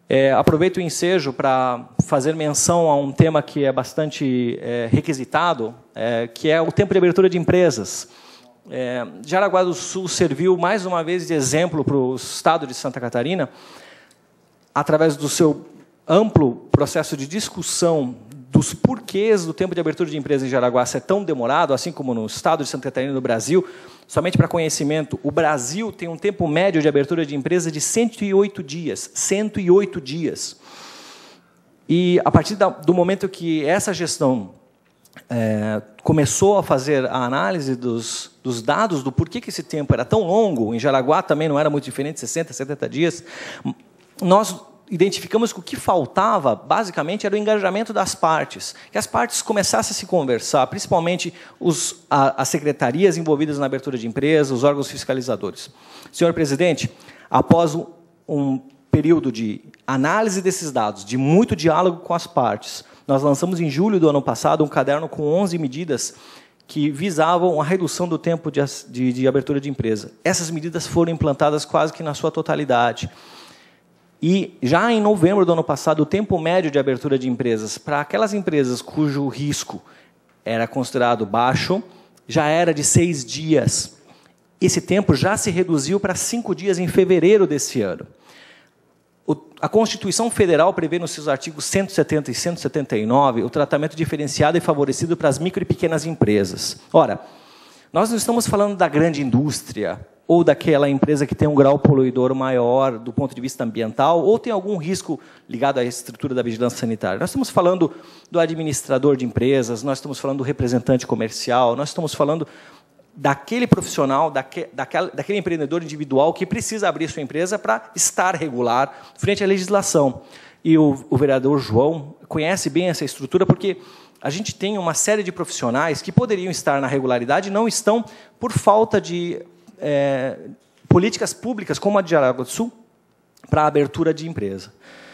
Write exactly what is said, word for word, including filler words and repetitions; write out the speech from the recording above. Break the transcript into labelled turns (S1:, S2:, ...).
S1: É, aproveito o ensejo para fazer menção a um tema que é bastante é, requisitado, é, que é o tempo de abertura de empresas. É, Jaraguá do Sul serviu, mais uma vez, de exemplo para o estado de Santa Catarina, através do seu amplo processo de discussão dos porquês do tempo de abertura de empresas em Jaraguá ser tão demorado, assim como no estado de Santa Catarina e no Brasil. Somente para conhecimento, o Brasil tem um tempo médio de abertura de empresa de cento e oito dias. cento e oito dias. E, a partir da, do momento que essa gestão é, começou a fazer a análise dos, dos dados, do porquê que esse tempo era tão longo, em Jaraguá também não era muito diferente, sessenta, setenta dias, nós identificamos que o que faltava, basicamente, era o engajamento das partes, que as partes começassem a se conversar, principalmente os, a, as secretarias envolvidas na abertura de empresas, os órgãos fiscalizadores. Senhor presidente, após um, um período de análise desses dados, de muito diálogo com as partes, nós lançamos em julho do ano passado um caderno com onze medidas que visavam a redução do tempo de, de, de abertura de empresa. Essas medidas foram implantadas quase que na sua totalidade. E, já em novembro do ano passado, o tempo médio de abertura de empresas para aquelas empresas cujo risco era considerado baixo, já era de seis dias. Esse tempo já se reduziu para cinco dias em fevereiro desse ano. O, a Constituição Federal prevê, nos seus artigos cento e setenta e cento e setenta e nove, o tratamento diferenciado e favorecido para as micro e pequenas empresas. Ora, nós não estamos falando da grande indústria, ou daquela empresa que tem um grau poluidor maior do ponto de vista ambiental, ou tem algum risco ligado à estrutura da vigilância sanitária. Nós estamos falando do administrador de empresas, nós estamos falando do representante comercial, nós estamos falando daquele profissional, daque, daquele, daquele empreendedor individual que precisa abrir sua empresa para estar regular frente à legislação. E o, o vereador João conhece bem essa estrutura, porque a gente tem uma série de profissionais que poderiam estar na regularidade e não estão por falta de É, políticas públicas, como a de Jaraguá do Sul, para a abertura de empresa.